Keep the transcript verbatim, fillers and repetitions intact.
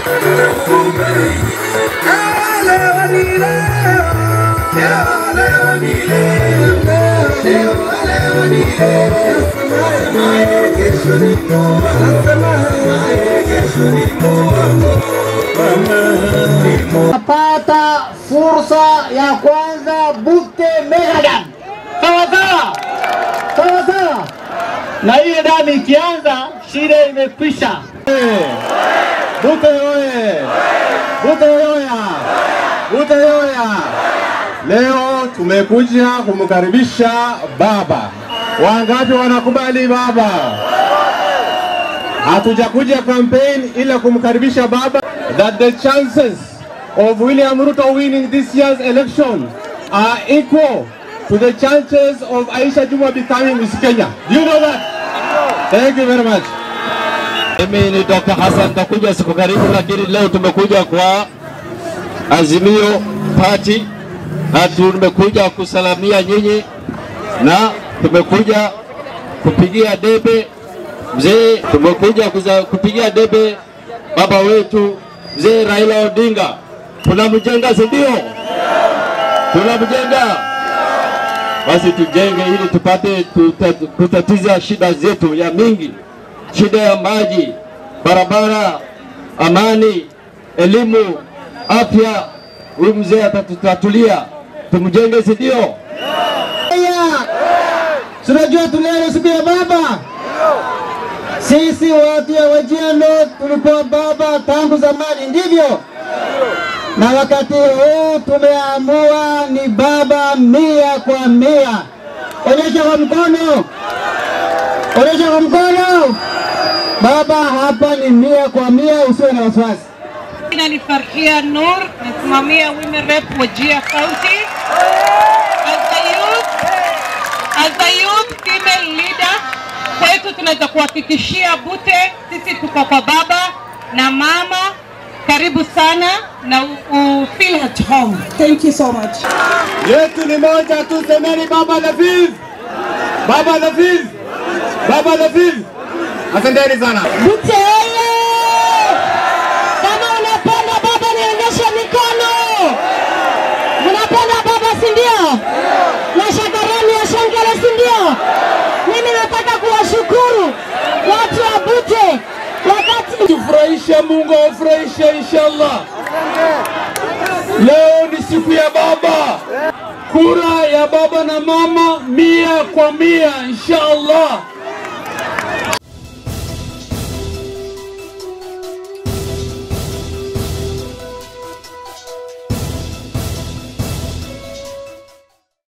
Napata fursa ya kwanza Bute Megadan. Sawa sawa. Sawa sawa. Na hiyo damu ikianza shida imekwisha. Bute oye. Bute oya. Bute oya. Leo tumekuja kumkaribisha baba. Wangapi wanakubali baba? Hatujakuja campaign ila kumkaribisha baba. That the chances of William Ruto winning this year's election are equal to the chances of Aisha Juma becoming Miss Kenya. Do you know that? Thank you very much. Mimi ni Doctor Hassan, takuja siku karibu, lakini leo tumekuja kwa Azimio Party na tumekuja kusalamia nyinyi na tumekuja kupigia debe mzee, tumekuja kupigia debe baba wetu mzee Raila Odinga. Tunamjenga, si ndio? Tunamjenga. Basi tujenge ili tupate kutatiza shida zetu ya mingi. Shida ya maji, barabara, amani, elimu, afya. Huyu mzee atatutatulia. Tumjenge, si ndio? Tunajua tulele siku ya baba. Sisi watu ya Wajir tulikuwa baba tangu zamani, ndivyo? Na wakati huu tumeamua ni baba mia kwa mia. Onyesha kwa mkono. Onyesha kwa mkono. Baba hapa ni mia kwa mia, usiwe na wasiwasi. Jina ni Farhia Nur, nasimamia Women Rep Wajir County. As the youth, as the youth female leader, kwetu tunaweza kuhakikishia Bute, sisi tuko kwa baba na mama. Karibu sana na u feel at home. Thank you so much. Yetu ni moja tu, semeni baba the fifth. Baba the fifth. Baba the fifth. Asanteni sana. Bute oye! Kama unapenda baba nionyeshe mikono. Unapenda baba, si ndio? Na shakarani ya shangele, si ndio? Mimi nataka kuwashukuru watu wa Bute. Wakati tufurahisha, Mungu afurahishe inshallah. Leo ni siku ya baba. Kura ya baba na mama mia kwa mia inshallah.